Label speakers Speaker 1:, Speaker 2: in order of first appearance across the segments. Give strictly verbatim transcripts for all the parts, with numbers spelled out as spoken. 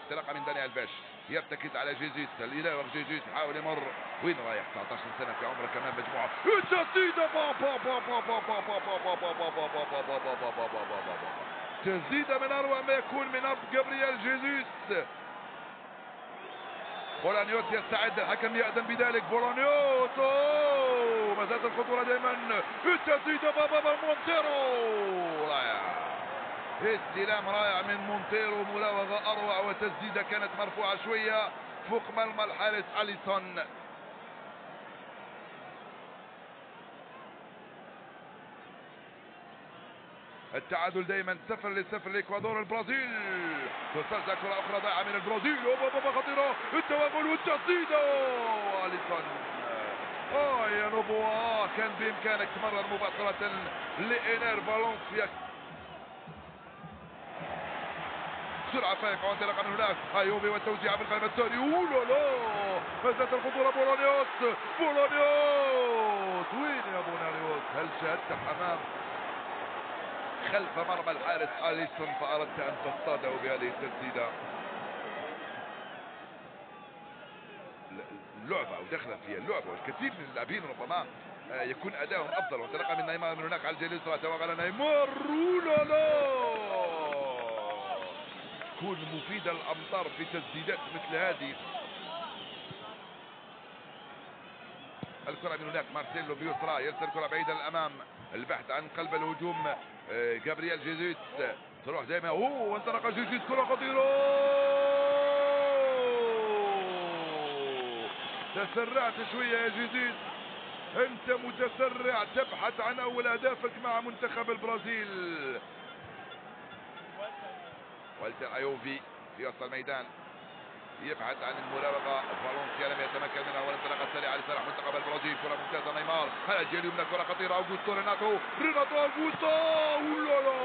Speaker 1: انطلاقه من داني الفيش، يرتكز على جيزيس، الى جيزيس يحاول يمر، وين رايح؟ تسعة عشر سنه في عمره، كمان مجموعه تسديده تسديده من اروع ما يكون من اب جابرييل جيزيس. بولانيوس يستعد، الحكم يأذن بذلك. بولانيوس ما زالت الخطوره دائما، التسديده بابا مونتيرو، رائع، استلام رائع من مونتيرو، مراوغه اروع وتسديده كانت مرفوعه شويه فوق مرمى الحارس اليسون. التعادل دائما صفر لصفر لاكوادور. البرازيل تسجل كره اخرى ضائعه من البرازيل، اوبا خطيره، التوغل والتسديده، اليسون. اه يا نوبوا، كان بامكانك تمرر مباشره لإنير فالنسيا. سرعه فائقه وانطلاقه من هناك، ايوبي والتوزيع في القائمه الثاني، اولا لا، ما زالت الخطوره. بولانيوس بولانيوس وين يا بولانيوس؟ هل شاهدت حمام خلف مرمى الحارس اليسون فاردت ان تصطاده بهذه التسديده؟ اللعبه او دخلت فيها اللعبه، والكثير من اللاعبين ربما يكون ادائهم افضل. وانطلاقه من نيمار من هناك على الجهه اليسرى، توغل نيمار، اولا لا، تكون مفيده الامطار في تسديدات مثل هذه. الكره من هناك، مارسيلو بيسرى يرسل الكره بعيده للامام، البحث عن قلب الهجوم. جابرييل جيزيس تروح زي ما هو، وانطلق جيزيس، كره خطيره، تسرعت شويه يا جيزيس، انت متسرع، تبحث عن اول اهدافك مع منتخب البرازيل. والتر ايوفي في وسط الميدان يبحث عن المراوغه، فالنسيا لم يتمكن منها، والانطلاقه السريعه لصالح منتخب البرازيل. كره ممتازه نيمار، على الجهه اليمنى كره خطيره، اوغوستو ريناتو ريناتو اوغوستو، اولا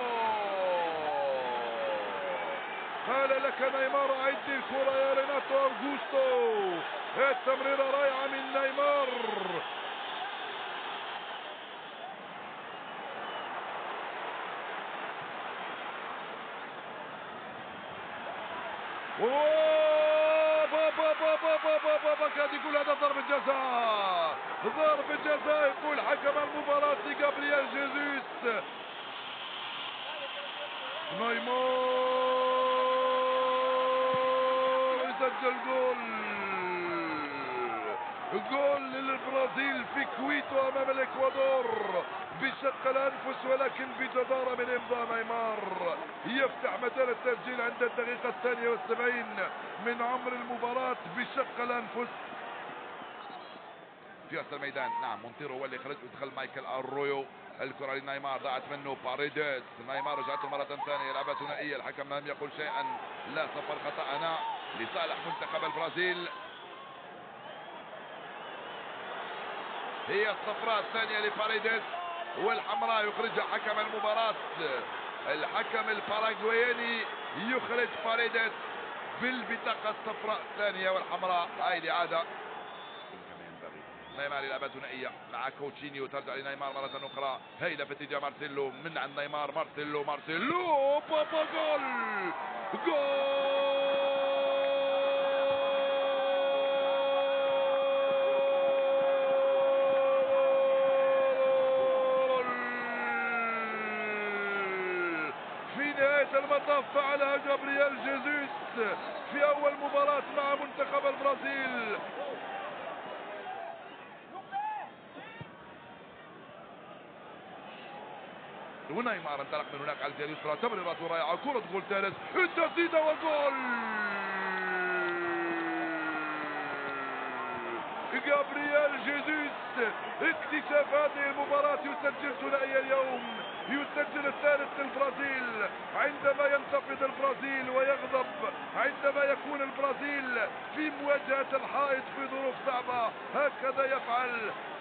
Speaker 1: هلا لك نيمار، عد الكره يا ريناتو اوغوستو، التمريره رائعه من نيمار. بابا كاد يقول هذا ضربة جزاء، ضربة جزاء يقول حكم المباراة لجابرييل جيزيس. نيمار يسجل جول، جول للبرازيل في كويتو امام الاكوادور بشق الانفس، ولكن بجدارة من امضاء نيمار يفتح مجال التسجيل عند الدقيقة الثانية والسبعين من عمر المباراة بشق الانفس. في وسط الميدان، نعم، مونتيرو هو اللي خرج ودخل مايكل ارويو، الكرة لنيمار ضاعت منه، باريديس، نيمار رجعته مرة ثانية، لعبة ثنائية، الحكم لم يقل شيئا، لا صفر خطأ هنا لصالح منتخب البرازيل. هي الصفراء الثانية لباريديس، والحمراء يخرجها حكم المباراة، الحكم الباراغواياني يخرج باريديس بالبطاقة الصفراء الثانية والحمراء. هاي الإعادة كما ينبغي. نيمار لعبة ثنائية مع كوتشينيو، ترجع لنيمار مرة أخرى، هيدا في اتجاه مارسيلو، من عند نيمار، مارسيلو مارسيلو بابا، جول جول المطاف، فعلها جابرييل جيزيس في اول مباراة مع منتخب البرازيل. ونيمار انطلق من هناك على الجهة اليسرى، تمريرات رائعة، كرة جول ثالث، التسديدة والجول. جابرييل جيزيس اكتشاف هذه المباراة، يسجل ثنائي اليوم، يسجل الثالث للبرازيل. عندما ينتفض البرازيل ويغضب، عندما يكون البرازيل في مواجهة الحائط في ظروف صعبة، هكذا يفعل